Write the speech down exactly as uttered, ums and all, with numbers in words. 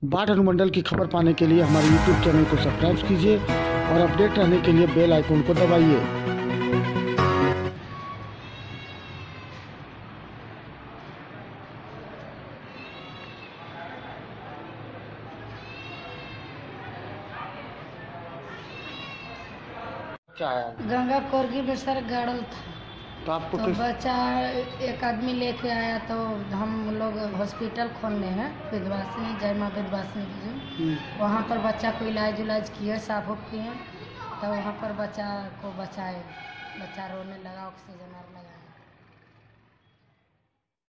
बाढ़ अनुमंडल की खबर पाने के लिए हमारे यूट्यूब चैनल को सब्सक्राइब कीजिए और अपडेट रहने के लिए बेल आइकन को दबाइए। गंगा कोरगी में सर गाड़ल था तो आपको तो किस... बच्चा एक आदमी लेके आया तो हम लोग हॉस्पिटल खोलने हैं विधवासिनी जय माँ विधवासिनी की, वहाँ पर बच्चा को इलाज उलाज किए साफ उफ किए तो वहाँ पर बच्चा को बचाए। बच्चा रोने लगा, ऑक्सीजन लगा।